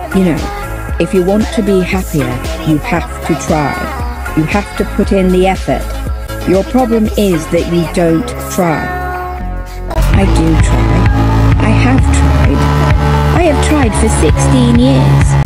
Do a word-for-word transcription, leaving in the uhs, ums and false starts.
You know, if you want to be happier, you have to try. You have to put in the effort. Your problem is that you don't try. I do try. I have tried. I have tried for sixteen years.